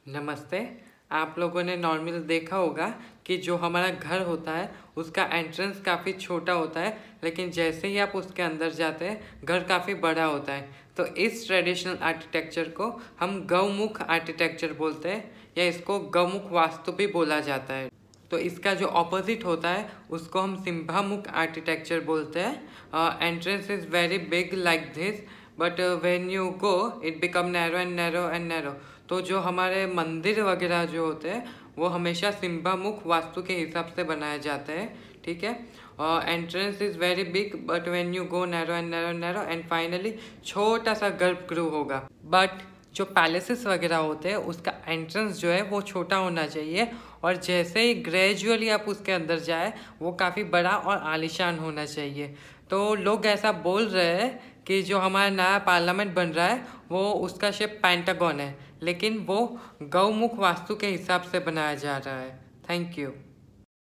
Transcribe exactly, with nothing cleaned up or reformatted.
नमस्ते। आप लोगों ने नॉर्मल देखा होगा कि जो हमारा घर होता है उसका एंट्रेंस काफ़ी छोटा होता है, लेकिन जैसे ही आप उसके अंदर जाते हैं घर काफ़ी बड़ा होता है। तो इस ट्रेडिशनल आर्किटेक्चर को हम गौमुख आर्किटेक्चर बोलते हैं, या इसको गौमुख वास्तु भी बोला जाता है। तो इसका जो ऑपोजिट होता है उसको हम सिंहामुख आर्किटेक्चर बोलते हैं। Entrance is very big like this, but when you go it become narrow and narrow and narrow. तो जो हमारे मंदिर वगैरह जो होते हैं वो हमेशा सिंहामुख वास्तु के हिसाब से बनाए जाते हैं, ठीक है। और entrance is very big but when you go narrow and narrow narrow and finally छोटा सा गर्भगृह होगा। बट जो पैलेसेस वगैरह होते हैं उसका एंट्रेंस जो है वो छोटा होना चाहिए, और जैसे ही ग्रेजुअली आप उसके अंदर जाए वो काफ़ी बड़ा और आलीशान होना चाहिए। तो लोग ऐसा बोल रहे हैं कि जो हमारा नया पार्लियामेंट बन रहा है वो उसका शेप पेंटागन है, लेकिन वो गौमुख वास्तु के हिसाब से बनाया जा रहा है। Thank you.